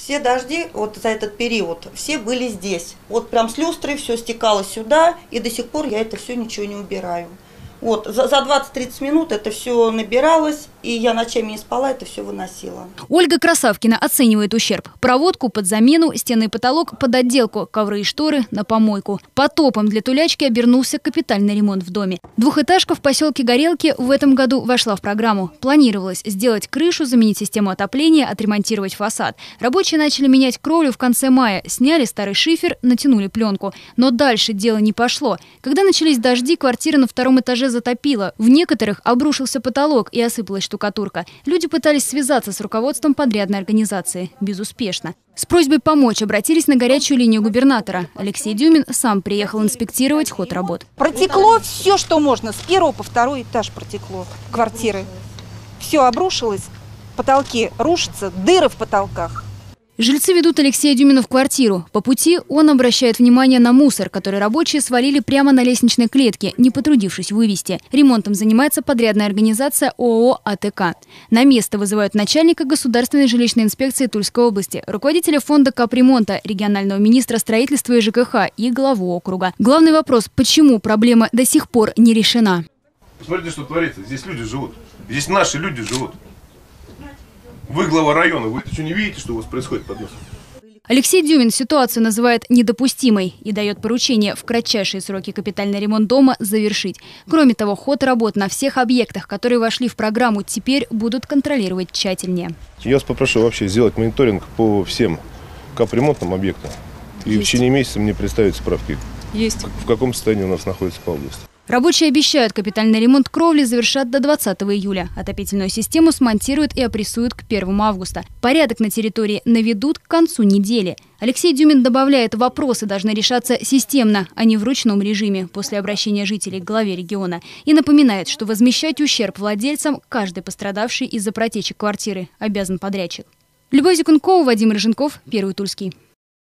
Все дожди вот за этот период, все были здесь. Вот прям с люстры все стекало сюда, и до сих пор я это все ничего не убираю. Вот, за 20-30 минут это все набиралось, и я ночами не спала, это все выносила. Ольга Красавкина оценивает ущерб. Проводку под замену, стены и потолок под отделку, ковры и шторы на помойку. Потопом для Тулячки обернулся капитальный ремонт в доме. Двухэтажка в поселке Горелки в этом году вошла в программу. Планировалось сделать крышу, заменить систему отопления, отремонтировать фасад. Рабочие начали менять кровлю в конце мая, сняли старый шифер, натянули пленку. Но дальше дело не пошло. Когда начались дожди, квартира на втором этаже затопило. В некоторых обрушился потолок и осыпалась штукатурка. Люди пытались связаться с руководством подрядной организации. Безуспешно. С просьбой помочь обратились на горячую линию губернатора. Алексей Дюмин сам приехал инспектировать ход работ. Протекло все, что можно. С первого по второй этаж протекло квартиры. Все обрушилось. Потолки рушатся, дыры в потолках. Жильцы ведут Алексея Дюмина в квартиру. По пути он обращает внимание на мусор, который рабочие свалили прямо на лестничной клетке, не потрудившись вывести. Ремонтом занимается подрядная организация ООО «АТК». На место вызывают начальника Государственной жилищной инспекции Тульской области, руководителя фонда капремонта, регионального министра строительства и ЖКХ и главу округа. Главный вопрос – почему проблема до сих пор не решена? Посмотрите, что творится. Здесь люди живут. Здесь наши люди живут. Вы глава района, вы что, не видите, что у вас происходит под носом? Алексей Дюмин ситуацию называет недопустимой и дает поручение в кратчайшие сроки капитальный ремонт дома завершить. Кроме того, ход работ на всех объектах, которые вошли в программу, теперь будут контролировать тщательнее. Я вас попрошу вообще сделать мониторинг по всем капремонтным объектам. И в течение месяца мне представить справки, в каком состоянии у нас находится по области. Рабочие обещают, капитальный ремонт кровли завершат до 20 июля. Отопительную систему смонтируют и опрессуют к 1 августа. Порядок на территории наведут к концу недели. Алексей Дюмин добавляет, вопросы должны решаться системно, а не в ручном режиме после обращения жителей к главе региона. И напоминает, что возмещать ущерб владельцам каждый пострадавший из-за протечек квартиры обязан подрядчик. Любовь Зикункова, Вадим Рыженков, Первый Тульский.